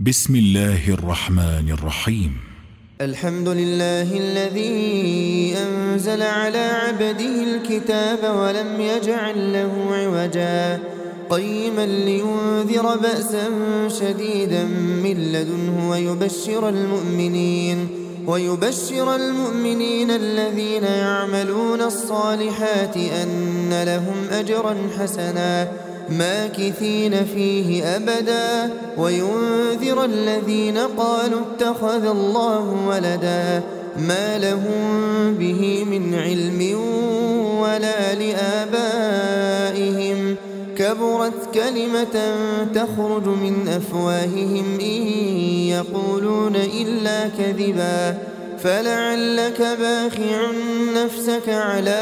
بسم الله الرحمن الرحيم. الحمد لله الذي أنزل على عبده الكتاب ولم يجعل له عوجا قيما لينذر بأسا شديدا من لدنه ويبشر المؤمنين الذين يعملون الصالحات أن لهم أجرا حسنا ماكثين فيه أبدا وينذر الذين قالوا اتخذ الله ولدا ما لهم به من علم ولا لآبائهم كبرت كلمة تخرج من أفواههم إن يقولون إلا كذبا فلعلك باخع نفسك على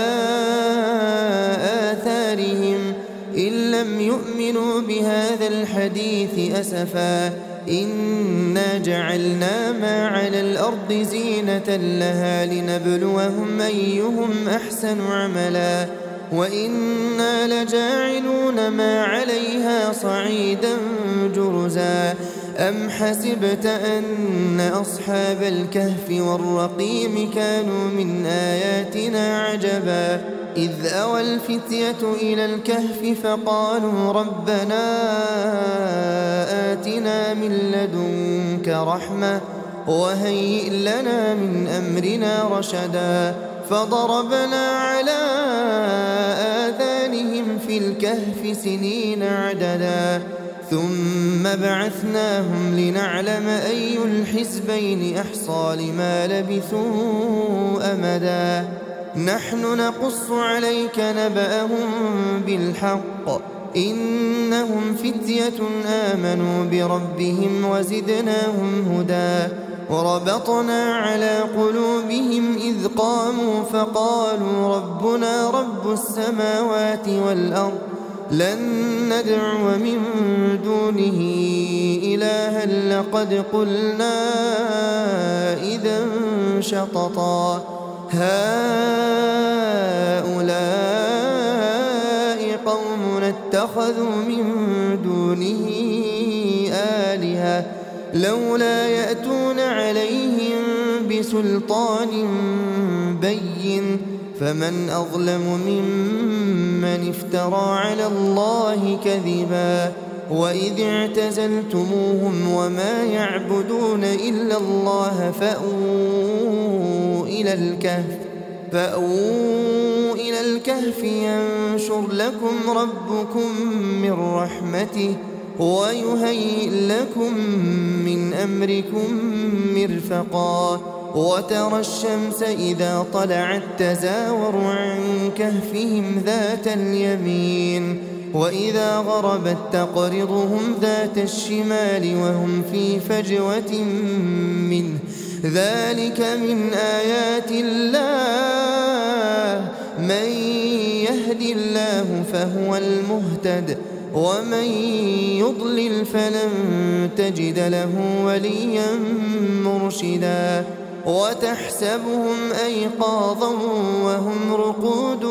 آثارهم إن لم يؤمنوا بهذا الحديث أسفا إنا جعلنا ما على الأرض زينة لها لنبلوهم أيهم أحسن عملا وإنا لجاعلون ما عليها صعيدا جرزا أم حسبت أن أصحاب الكهف والرقيم كانوا من آياتنا عجبا إذ أوى الفتية إلى الكهف فقالوا ربنا آتنا من لدنك رحمة وهيئ لنا من أمرنا رشدا فضربنا على آذانهم في الكهف سنين عددا ثم بعثناهم لنعلم أي الحزبين أحصى لما لبثوا أمدا نحن نقص عليك نبأهم بالحق إنهم فتية آمنوا بربهم وزدناهم هدى وربطنا على قلوبهم إذ قاموا فقالوا ربنا رب السماوات والأرض لن ندعو من دونه إلها لقد قلنا إذا شططا هؤلاء قوم اتخذوا من دونه آلهة لولا يأتون عليهم بسلطان بين فمن أظلم ممن افترى على الله كذبا وإذ اعتزلتموهم وما يعبدون إلا الله فأووا إلى الكهف ينشر لكم ربكم من رحمته ويهيئ لكم من أمركم مرفقا وترى الشمس إذا طلعت تزاور عن كهفهم ذات اليمين وإذا غربت تقرضهم ذات الشمال وهم في فجوة منه ذلك من آيات الله من يهد الله فهو المهتد ومن يضلل فلن تجد له وليا مرشدا وتحسبهم أيقاظا وهم رقود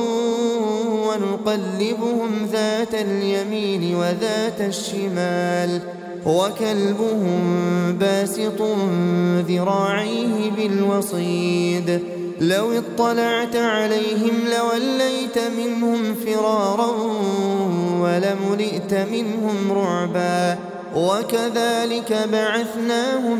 ونقلبهم ذات اليمين وذات الشمال وكلبهم باسط ذراعيه بالوصيد لو اطلعت عليهم لوليت منهم فرارا ولملئت منهم رعبا وكذلك بعثناهم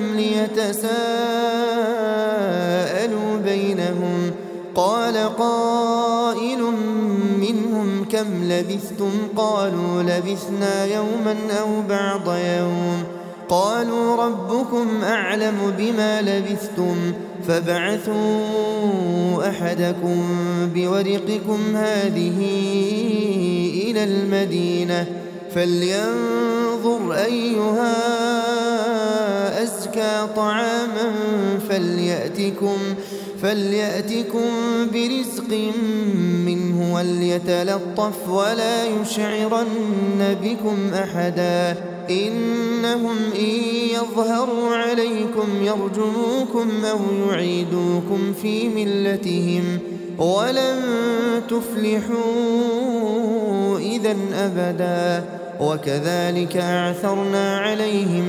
ليتساءلوا بينهم قال قائل منهم كم لبثتم قالوا لبثنا يوما أو بعض يوم قالوا ربكم أعلم بما لبثتم فابعثوا أحدكم بورقكم هذه إلى المدينة فلينظر أيها أزكى طعاما فليأتكم برزق منه وليتلطف ولا يشعرن بكم أحدا إنهم إن يظهروا عليكم يرجموكم أو يعيدوكم في ملتهم ولن تفلحوا إذا أبدا وكذلك أعثرنا عليهم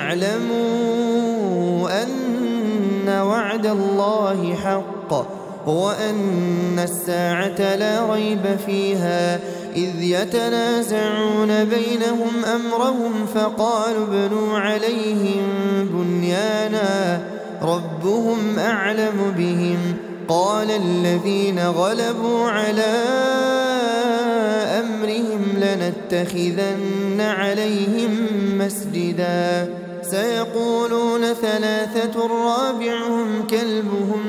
ليعلموا أن وعد الله حق وأن الساعة لا ريب فيها إذ يتنازعون بينهم أمرهم فقالوا ابنوا عليهم بنيانا ربهم أعلم بهم قال الذين غلبوا على أمرهم لنتخذن عليهم مسجدا سيقولون ثلاثة رابعهم كلبهم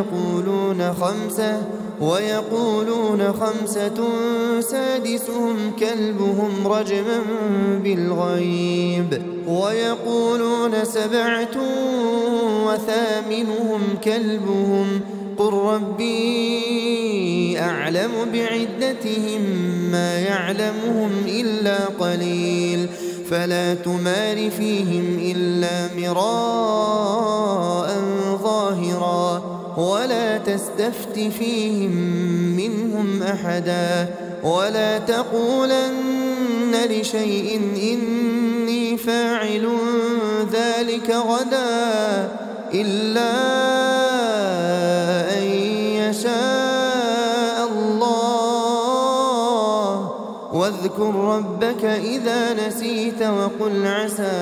ويقولون خمسة سادسهم كلبهم رجما بالغيب ويقولون سبعة وثامنهم كلبهم قل ربي أعلم بعدتهم ما يعلمهم إلا قليل فلا تمار فيهم إلا مراء ظاهرا ولا تستفت فيهم منهم أحدا ولا تقولن لشيء إني فاعل ذلك غدا إلا أن يشاء الله واذكر ربك إذا نسيت وقل عسى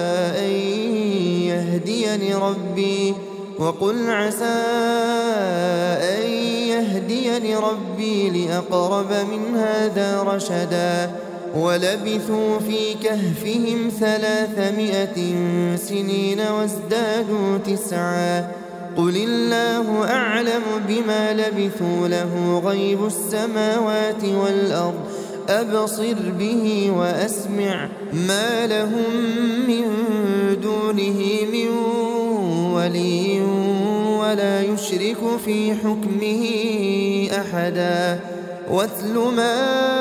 أن يهديني ربي لأقرب من هذا رشدا ولبثوا في كهفهم 300 سنين وازدادوا 9 قل الله أعلم بما لبثوا له غيب السماوات والأرض أبصر به وأسمع ما لهم من دونه من ولي ولا يشرك في حكمه أحدا واتل ما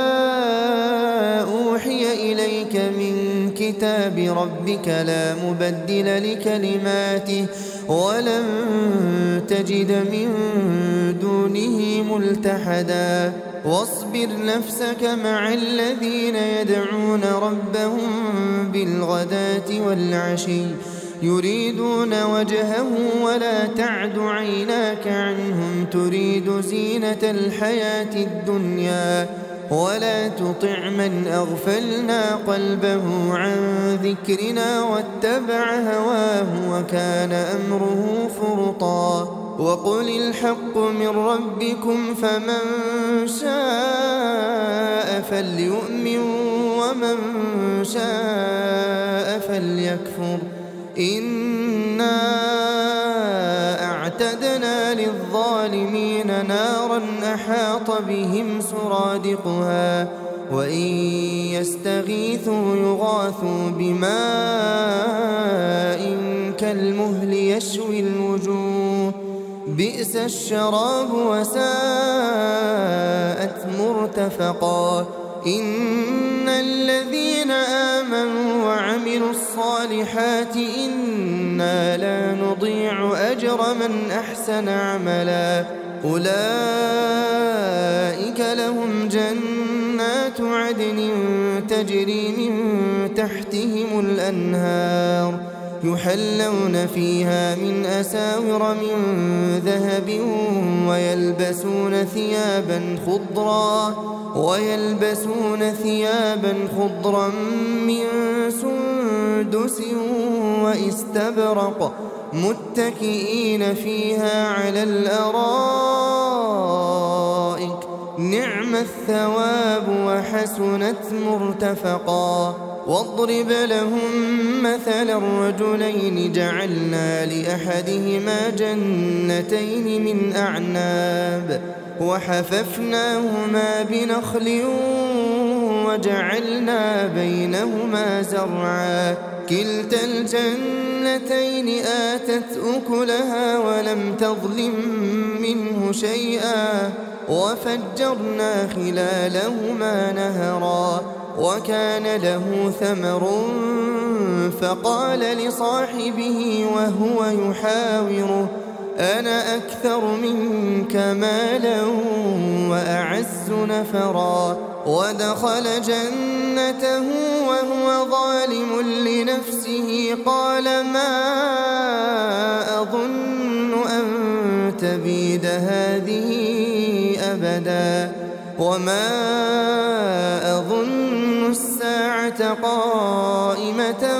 أوحي إليك من كتاب ربك لا مبدل لكلماته ولن تجد من دونه ملتحدا واصبر نفسك مع الذين يدعون ربهم بالغداة والعشي يريدون وجهه ولا تعد عيناك عنهم تريد زينة الحياة الدنيا ولا تطع من أغفلنا قلبه عن ذكرنا واتبع هواه وكان أمره فرطا وقل الحق من ربكم فمن شاء فليؤمن ومن شاء فليكفر إنا أعتدنا للظالمين نارا أحاط بهم سرادقها وإن يستغيثوا يغاثوا بماء كالمهل يشوي الوجوه بئس الشراب وساءت مرتفقا إن الذين آمنوا وعملوا الصالحات إنا لا نضيع أجر من أحسن عملا أولئك لهم جنات عدن تجري من تحتهم الأنهار يحلون فيها من أساور من ذهب ويلبسون ثيابا خضرا من سندس واستبرق متكئين فيها على الأرائك نعم الثواب وحسنت مرتفقا واضرب لهم مثلا الرجلين جعلنا لأحدهما جنتين من أعناب وحففناهما بنخل وجعلنا بينهما زرعا كلتا الجنتين آتت أكلها ولم تظلم منه شيئا وفجرنا خلالهما نهرا وكان له ثمر فقال لصاحبه وهو يحاوره أنا أكثر منك مالا وأعز نفرا ودخل جنته وهو ظالم لنفسه قال ما أظن أن تبيد هذه أبدا وما أظن الساعة قائمة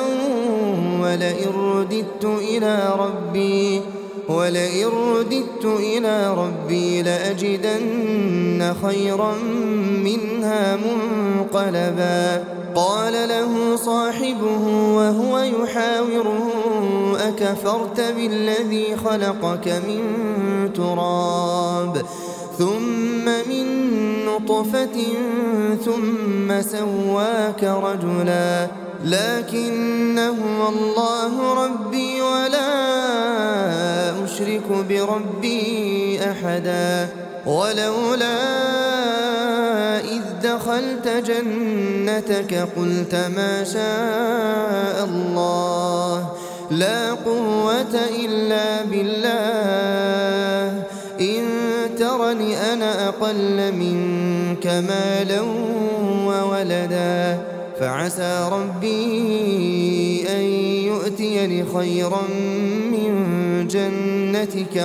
ولئن رددت إلى ربي لأجدن خيرا منها منقلبا قال له صاحبه وهو يحاوره أكفرت بالذي خلقك من تراب ثم من نطفة ثم سواك رجلا لكن هو الله ربي ولا أشرك بربي أحدا ولولا إذ دخلت جنتك قلت ما شاء الله لا قوة إلا بالله إن ترني أنا أقل منك مالا وولدا فعسى ربي أن يؤتيني خيرا من جنتك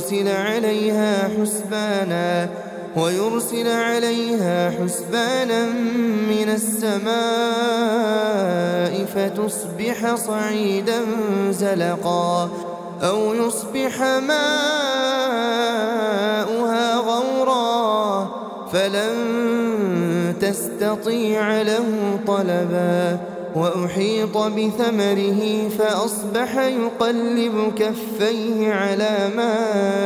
ويرسل عليها حسبانا من السماء فتصبح صعيدا زلقا أو يصبح ماؤها غورا فلن تستطيع له طلبا وأحيط بثمره فأصبح يقلب كفيه على ما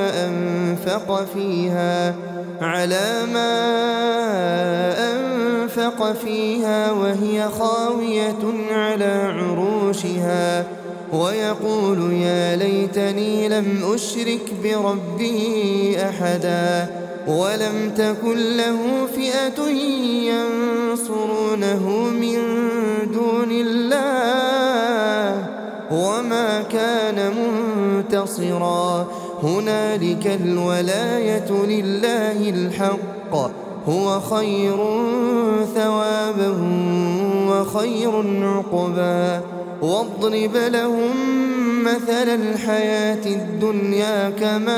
أنفق فيها وهي خاوية على عروشها ويقول يا ليتني لم أشرك بربي أحدا ولم تكن له فئة ينصرونه من دون الله وما كان منتصرا هنالك الولاية لله الحق هو خير ثوابا وخير عقبا واضرب لهم مثل الحياة الدنيا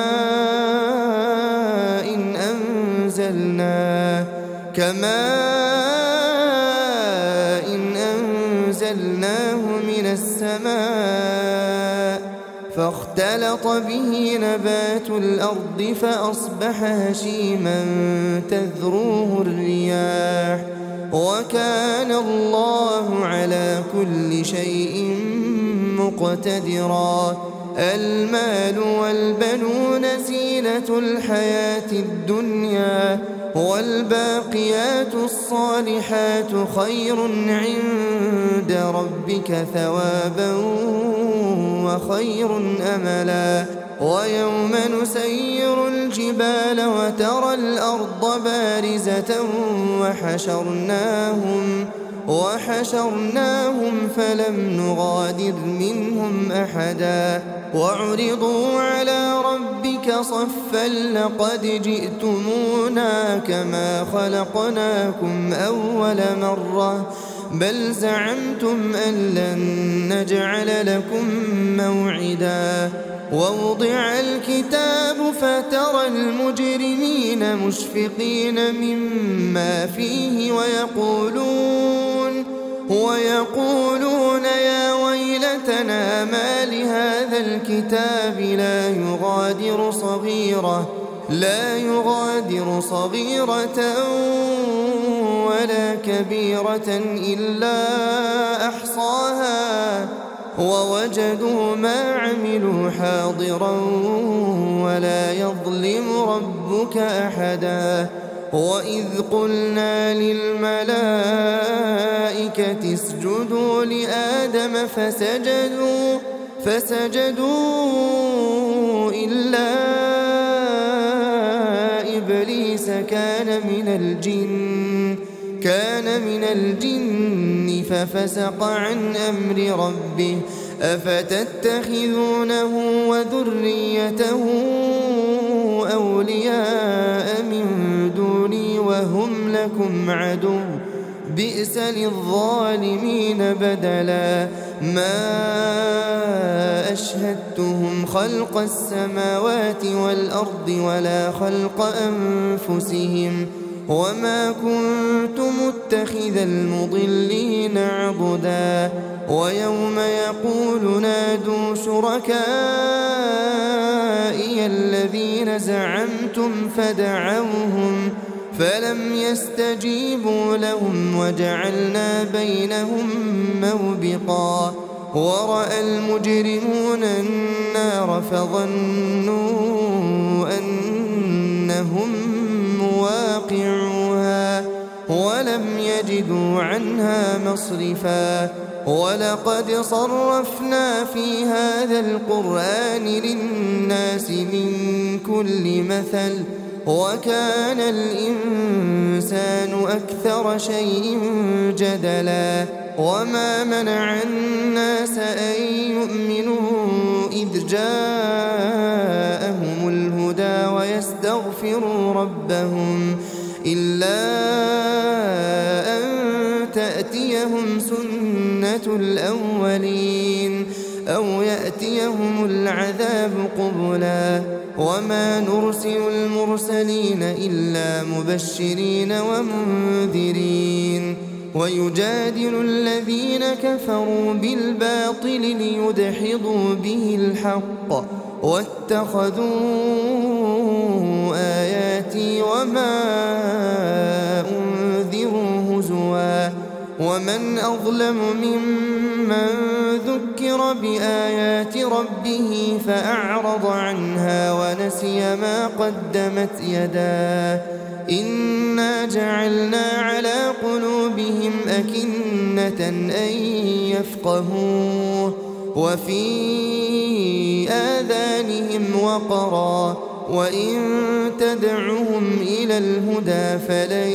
كماء أنزلناه من السماء فاختلط به نبات الأرض فأصبح هشيما تذروه الرياح وكان الله على كل شيء مقتدرا المال والبنون زينة الحياة الدنيا والباقيات الصالحات خير عند ربك ثوابا وخير أملا ويوم نسير الجبال وترى الأرض بارزة وحشرناهم فلم نغادر منهم أحدا وعرضوا على ربك صفا لقد جئتمونا كما خلقناكم أول مرة بل زعمتم أن لن نجعل لكم موعدا ووضع الكتاب فترى المجرمين مشفقين مما فيه ويقولون يا ويلتنا ما لهذا الكتاب لا يغادر صغيرة ولا كبيرة إلا أحصاها ووجدوا ما عملوا حاضرا ولا يظلم ربك أحدا وإذ قلنا للملائكة اسجدوا لآدم فسجدوا إلا إبليس كان من الجن ففسق عن أمر ربه أفتتخذونه وذريته أولياء من دوني وهم لكم عدو بئس للظالمين بدلا ما أشهدتهم خلق السماوات والأرض ولا خلق أنفسهم وما كنت متخذ المضلين عضدا ويوم يقول نادوا شركائي الذين زعمتم فدعوهم فلم يستجيبوا لهم وجعلنا بينهم موبقا ورأى المجرمون النار فظنوا أنهم مواقعوها ولم يجدوا عنها مصرفا ولقد صرفنا في هذا القرآن للناس من كل مثل وكان الإنسان أكثر شيء جدلا وما منع الناس أن يؤمنوا إذ جاءهم الهدى ويستغفروا ربهم إلا أن تأتيهم سنة الأولين أو يأتيهم العذاب قبلا وما نرسل المرسلين إلا مبشرين ومنذرين ويجادل الذين كفروا بالباطل ليدحضوا به الحق واتخذوا آياتي وما أنذروا هزوا ومن أظلم ممن ذكر بآيات ربه فأعرض عنها ونسي ما قدمت يداه إنا جعلنا على قلوبهم أكنة أن يفقهوه وفي آذانهم وقرا وإن تدعهم إلى الهدى فلن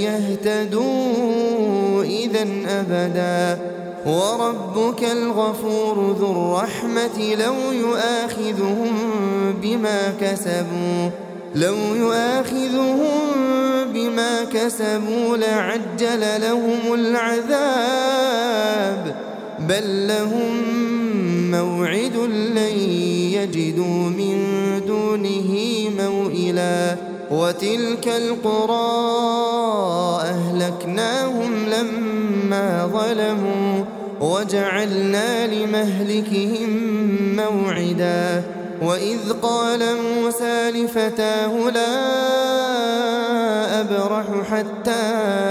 يهتدوا إذا أبدا وربك الغفور ذو الرحمة لو يؤاخذهم بما كسبوا لعجل لهم العذاب بل لهم موعد لن يجدوا من دونه موئلا وتلك القرى أهلكناهم لما ظلموا وجعلنا لمهلكهم موعدا وإذ قال موسى لفتاه لا أبرح حتى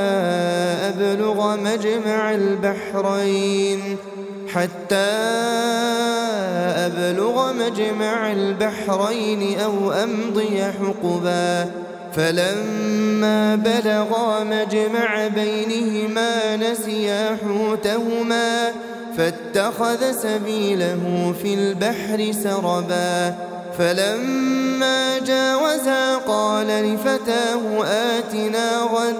أبلغ مجمع البحرين أو أمضي حقبا فلما بلغا مجمع بينهما نسيا حوتهما فاتخذ سبيله في البحر سربا فلما جاوزا قال لفتاه آتنا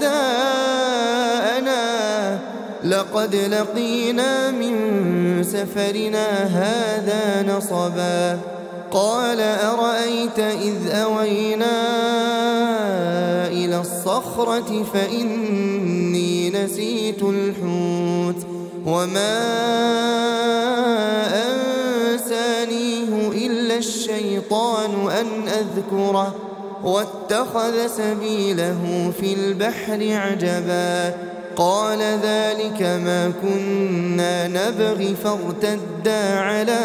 غداءنا لقد لقينا من سفرنا هذا نصبا قال أرأيت إذ أوينا إلى الصخرة فإني نسيت الحوت وما أنسانيه إلا الشيطان أن أذكره واتخذ سبيله في البحر عجبا قال ذلك ما كنا نبغي فارتدا على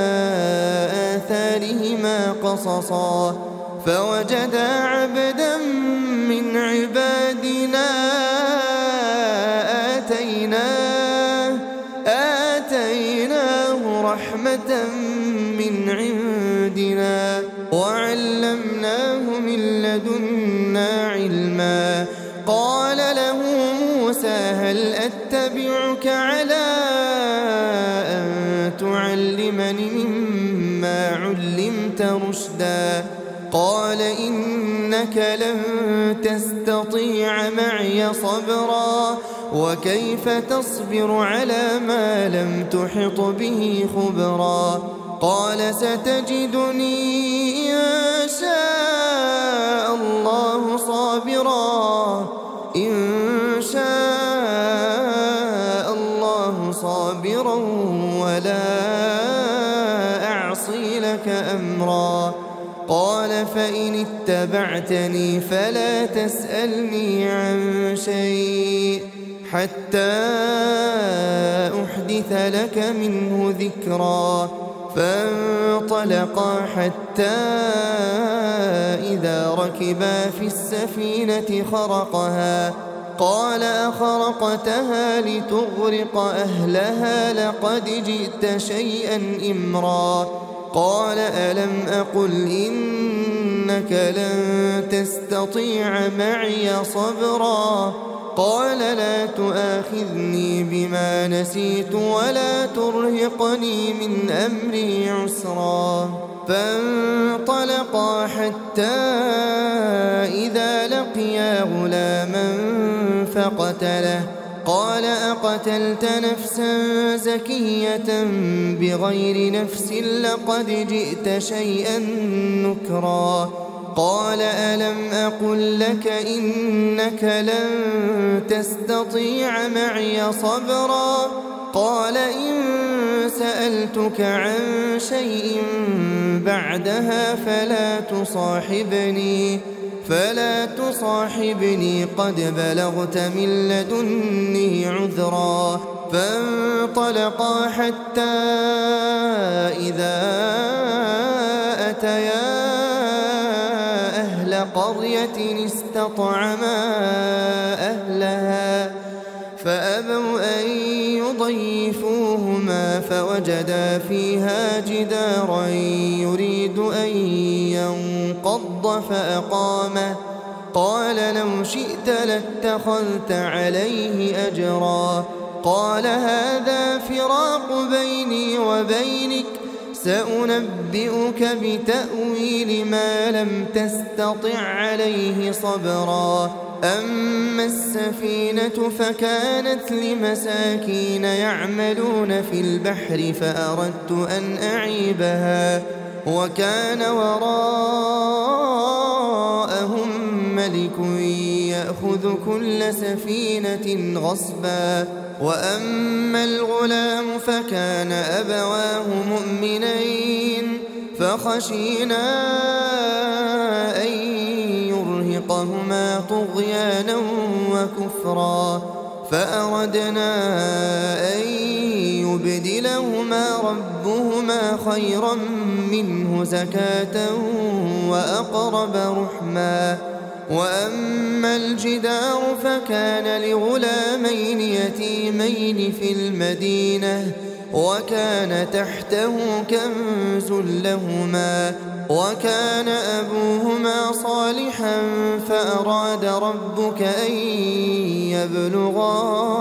آثارهما قصصا فوجدا عبدا من عبادنا آتيناه رحمة من عندنا وعلمناه من لدنا علما قال له موسى هل أتبعك على أن تعلمني مما علمت رشدا قال إنك لن تستطيع معي صبرا وكيف تصبر على ما لم تحط به خبرا قال ستجدني إن شاء الله صابرا إن لك أمرا. قال فإن اتبعتني فلا تسألني عن شيء حتى أحدث لك منه ذكرا. فانطلقا حتى إذا ركبا في السفينة خرقها قال أخرقتها لتغرق أهلها لقد جئت شيئا إمرا. قال ألم أقل إنك لن تستطيع معي صبرا. قال لا تؤاخذني بما نسيت ولا ترهقني من أمري عسرا. فانطلقا حتى إذا لقيا غلاما فقتله. قال أقتلت نفسا زكية بغير نفس لقد جئت شيئا نكرا. قال ألم أقل لك إنك لن تستطيع معي صبرا. قال إن سألتك عن شيء بعدها فلا تصاحبني قد بلغت من لدني عذرا. فانطلقا حتى إذا أتيا أهل قرية استطعما أهلها فأبوا أن يضيفوهما فوجدا فيها جدارا يريد أن ينقض فأقامه. قال لو شئت لاتخذت عليه أجرا. قال هذا فراق بيني وبينك سأنبئك بتأويل ما لم تستطع عليه صبرا. أما السفينة فكانت لمساكين يعملون في البحر فأردت أن أعيبها وكان وراءهم ملك يأخذ كل سفينة غصبا. وأما الغلام فكان أبواه مؤمنين فخشينا أن يرهقهما طغيانا وكفرا. فأردنا أن يبدلهما ربهما خيرا منه زكاة وأقرب رحما. وأما الجدار فكان لغلامين يتيمين في المدينة وكان تحته كنز لهما وكان أبوهما صالحا فأراد ربك أن يبلغا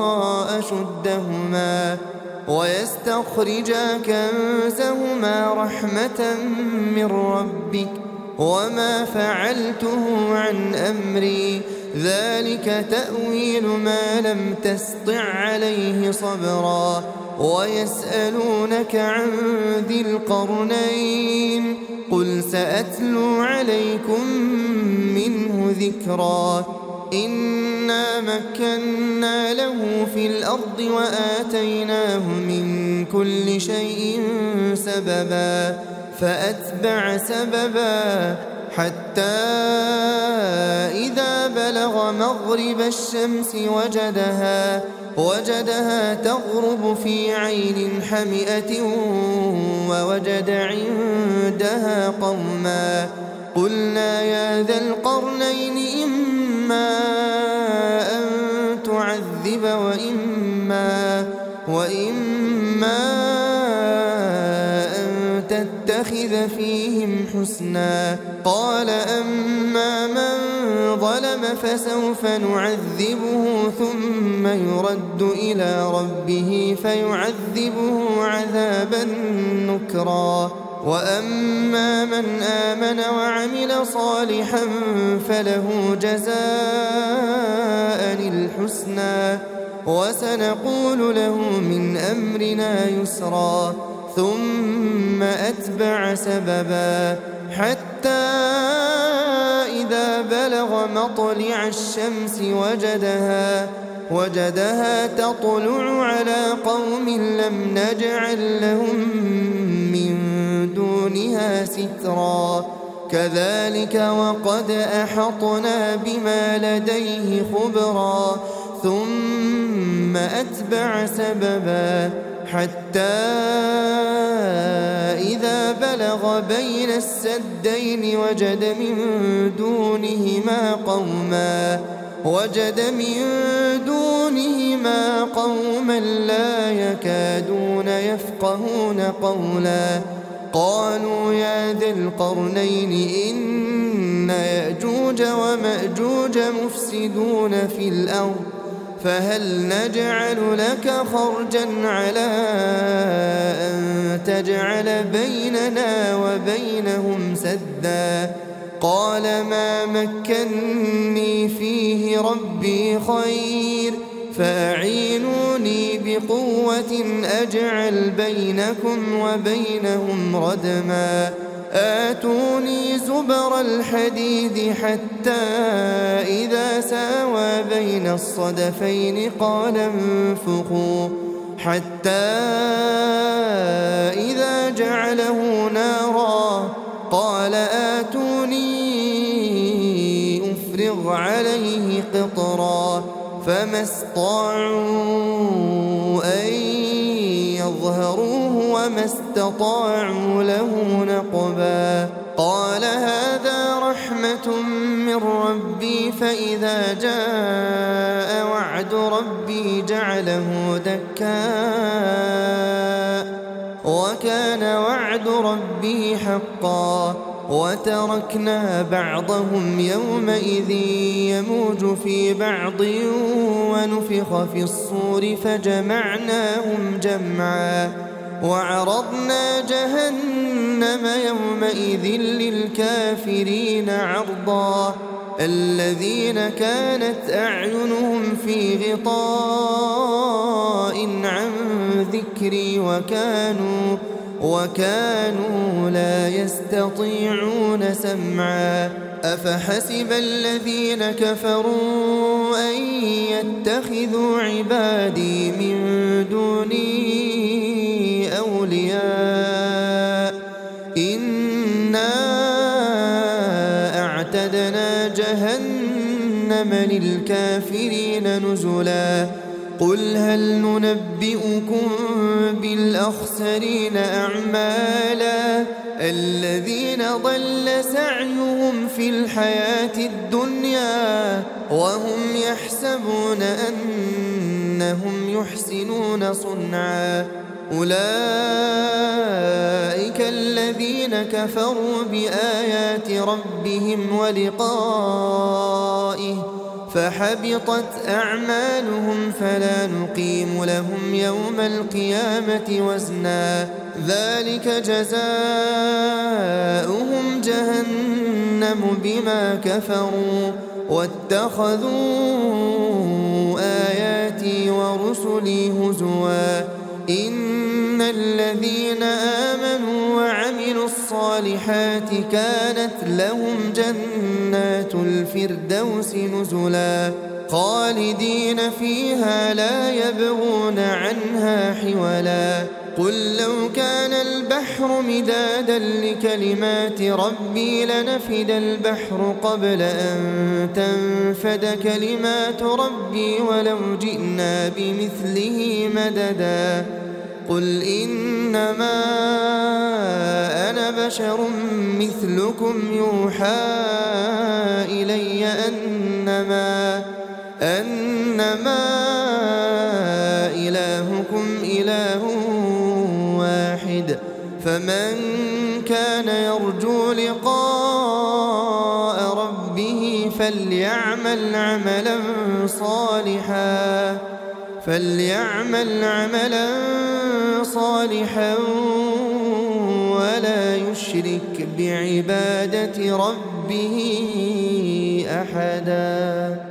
أشدهما ويستخرجا كنزهما رحمة من ربك وما فعلته عن أمري ذلك تأويل ما لم تسطع عليه صبرا. ويسألونك عن ذي القرنين قل سأتلو عليكم منه ذكرا. إنا مكنا له في الأرض وآتيناه من كل شيء سببا فأتبع سببا حتى إذا بلغ مغرب الشمس وجدها تغرب في عين حمئة ووجد عندها قوما. قلنا يا ذا القرنين إما أن تعذب وإما أن تتخذ فيهم حسنا. قال أما من ظلم فسوف نعذبه ثم يرد إلى ربه فيعذبه عذابا نكرا. وأما من آمن وعمل صالحا فله جزاء الحسنى وسنقول له من أمرنا يسرا. ثم أتبع سببا حتى إذا بلغ مطلع الشمس وجدها تطلع على قوم لم نجعل لهم من دونها سترا كذلك وقد أحطنا بما لديه خبرا ثم أتبع سببا حتى إذا بلغ بين السدين وجد من دونهما قوما لا يكادون يفقهون قولا قالوا يا ذا القرنين إن يأجوج ومأجوج مفسدون في الأرض فهل نجعل لك خرجا على أن تجعل بيننا وبينهم سدا قال ما مكني فيه ربي خير فأعينوني بقوة أجعل بينكم وبينهم ردما آتوني زبر الحديد حتى إذا ساوى بين الصدفين قال انفخوا حتى إذا جعله نارا قال آتوني أفرغ عليه قطرا فما استطاعوا أن يظهروه وما استطاعوا له نقبا قال هذا رحمة من ربي فإذا جاء وعد ربي جعله دكاء وكان وعد ربي حقا وتركنا بعضهم يومئذ يموج في بعض ونفخ في الصور فجمعناهم جمعا وعرضنا جهنم يومئذ للكافرين عرضا الذين كانت أعينهم في غطاء عن ذكري وكانوا لا يستطيعون سمعا أفحسب الذين كفروا أن يتخذوا عبادي من دوني أولياء إنا أعتدنا جهنم للكافرين نزلا قل هل ننبئكم بالأخسرين أعمالا الذين ضل سعيهم في الحياة الدنيا وهم يحسبون أنهم يحسنون صنعا أولئك الذين كفروا بآيات ربهم ولقائه فحبطت أعمالهم فلا نقيم لهم يوم القيامة وزنا ذلك جزاؤهم جهنم بما كفروا واتخذوا آياتي ورسلي هزوا إن الذين آمنوا وعملوا الصالحات كانت لهم جنات الفردوس نزلا خالدين فيها لا يبغون عنها حولا قل لو كان البحر مدادا لكلمات ربي لنفد البحر قبل أن تنفد كلمات ربي ولو جئنا بمثله مددا قل إنما أنا بشر مثلكم يوحى إلي أنما إلهكم إله واحد فمن كان يرجو لقاء ربه فليعمل عملا صالحا ولا يشرك بعبادة ربه أحدا.